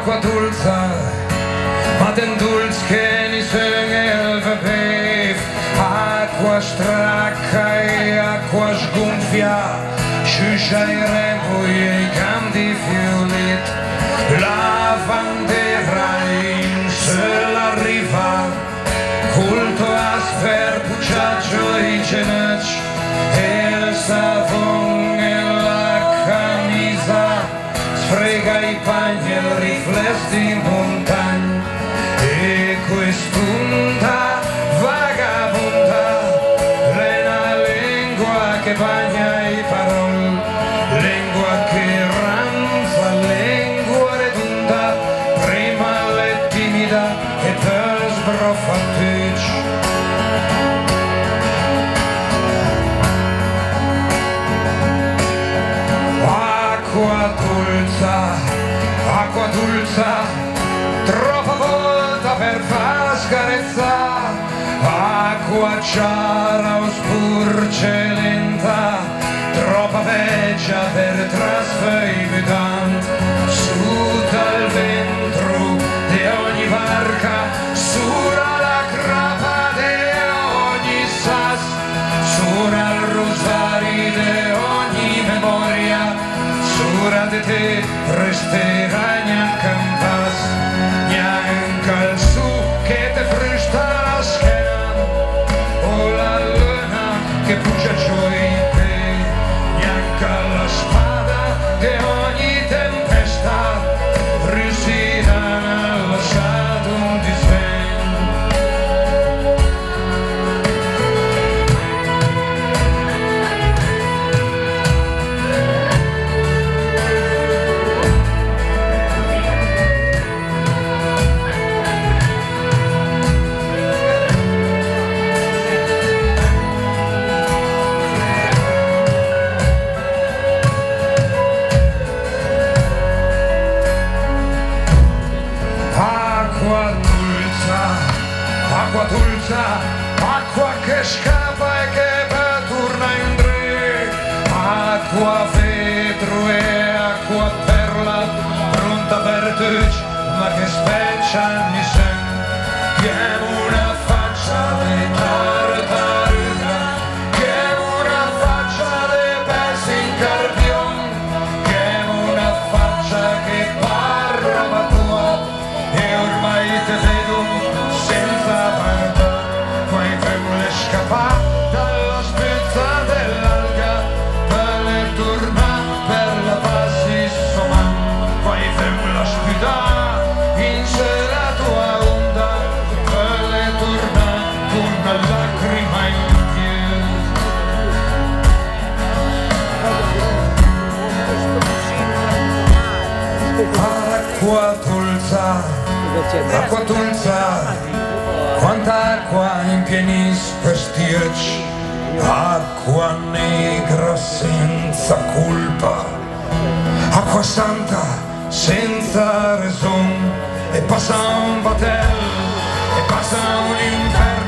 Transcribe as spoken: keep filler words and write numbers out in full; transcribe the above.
acqua dulce, ma den dulz che ni sönger bebev, acqua stracca e acqua sgonfia, sciuscia i rembo e i campi fiolit, la bandera in sulla riva, culto a sfer puciaccio i geneci, e il savon e la camisa, sfrega i panni e il riflesso di montagna, e quest'onda vagabonda è una lingua che bagna i parole, lingua che ranza, lingua redonda, prima è timida e poi sbroffattuccia. Acqua dulce, acqua dulce, troppa volta per far scarezzare, acqua chiara o spurcelenta, troppa vecchia per trasferire su dal ventro di ogni barca, sura la crapa di ogni sas, sura il rosario di ogni memoria, sura di te resterà neanche un pas, neanche il su che te frusta la schiena, o la luna che pugia giù in te, neanche la spada di ogni tempesta riuscirà a lasciare un disegno. Acqua dulce, acqua dulce, acqua che scappa e che poi torna indietro, acqua vetro e acqua perla, pronta per tutti, ma che specie mi sembra, che è una faccia di tartaruga, che è una faccia di pesce in carpione, che è una faccia che parla ma tua, e ormai te vedo senza barba, poi femmole scappare dalla spezza dell'alga, per le tornare per la passi somma, poi femmole sfidare in sé la tua onda, per le tornare con una lacrima in piedi. Acqua dulce, acqua dulce, quanta acqua impienis questi occhi, acqua negra senza colpa, acqua santa senza ragione, e passa un batel, e passa un inferno.